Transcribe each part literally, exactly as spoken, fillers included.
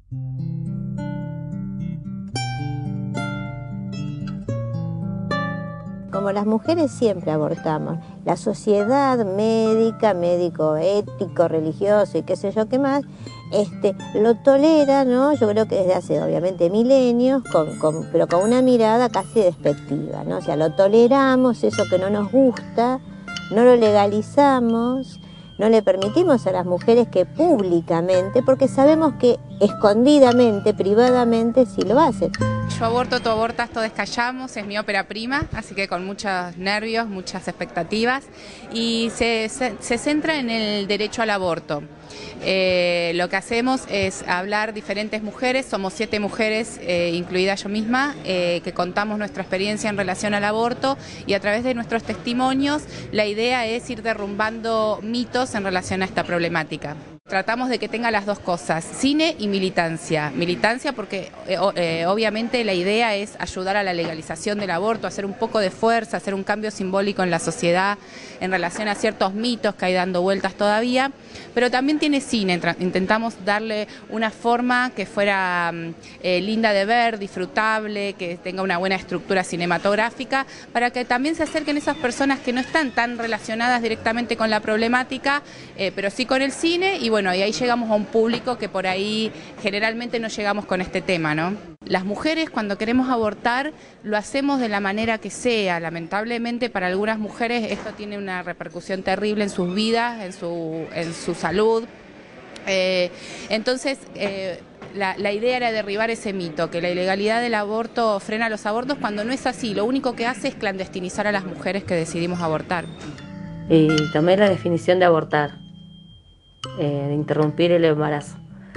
Como las mujeres siempre abortamos, la sociedad médica, médico ético, religioso y qué sé yo qué más, este, lo tolera, ¿no? Yo creo que desde hace obviamente milenios, con, con, pero con una mirada casi despectiva, ¿no? O sea, lo toleramos, eso que no nos gusta, no lo legalizamos, no le permitimos a las mujeres que públicamente, porque sabemos que escondidamente, privadamente, sí lo hacen. Yo aborto, tú abortas, todos callamos, es mi ópera prima, así que con muchos nervios, muchas expectativas, y se, se, se centra en el derecho al aborto. Eh, lo que hacemos es hablar diferentes mujeres, somos siete mujeres, eh, incluida yo misma, eh, que contamos nuestra experiencia en relación al aborto, y a través de nuestros testimonios la idea es ir derrumbando mitos en relación a esta problemática. Tratamos de que tenga las dos cosas, cine y militancia. Militancia porque eh, eh, obviamente la idea es ayudar a la legalización del aborto, hacer un poco de fuerza, hacer un cambio simbólico en la sociedad en relación a ciertos mitos que hay dando vueltas todavía, pero también tiene cine. Intentamos darle una forma que fuera eh, linda de ver, disfrutable, que tenga una buena estructura cinematográfica, para que también se acerquen esas personas que no están tan relacionadas directamente con la problemática, eh, pero sí con el cine, y bueno, y ahí llegamos a un público que por ahí generalmente no llegamos con este tema, ¿no? Las mujeres cuando queremos abortar lo hacemos de la manera que sea. Lamentablemente para algunas mujeres esto tiene una repercusión terrible en sus vidas, en su, en su salud. Eh, entonces eh, la, la idea era derribar ese mito, que la ilegalidad del aborto frena los abortos, cuando no es así. Lo único que hace es clandestinizar a las mujeres que decidimos abortar. Y tomé la definición de abortar, eh, de interrumpir el embarazo.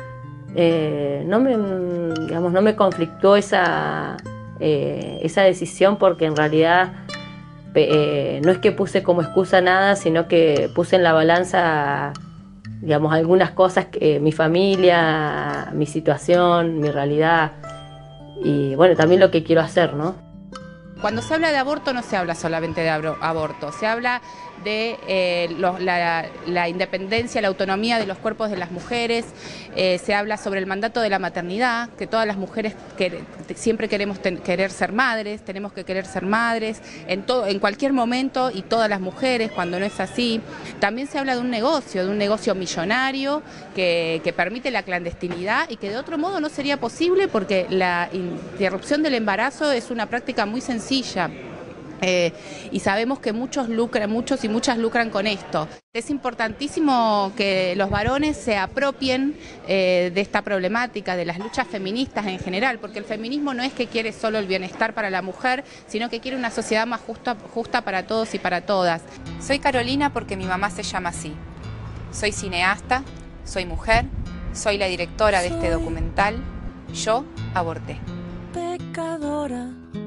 Eh, no me, digamos, no me conflictó esa, eh, esa decisión, porque en realidad eh, no es que puse como excusa nada, sino que puse en la balanza, digamos, algunas cosas, que, eh, mi familia, mi situación, mi realidad, y bueno, también lo que quiero hacer, ¿no? Cuando se habla de aborto no se habla solamente de aborto, se habla de eh, lo, la, la independencia, la autonomía de los cuerpos de las mujeres, eh, se habla sobre el mandato de la maternidad, que todas las mujeres que, siempre queremos ten, querer ser madres, tenemos que querer ser madres en, todo, en cualquier momento, y todas las mujeres, cuando no es así. También se habla de un negocio, de un negocio millonario que, que permite la clandestinidad y que de otro modo no sería posible, porque la interrupción del embarazo es una práctica muy sencilla. Eh, y sabemos que muchos lucran, muchos y muchas lucran con esto. Es importantísimo que los varones se apropien eh, de esta problemática, de las luchas feministas en general, porque el feminismo no es que quiere solo el bienestar para la mujer, sino que quiere una sociedad más justa, justa para todos y para todas. Soy Carolina porque mi mamá se llama así. Soy cineasta, soy mujer, soy la directora de este documental. Yo aborté. Pecadora.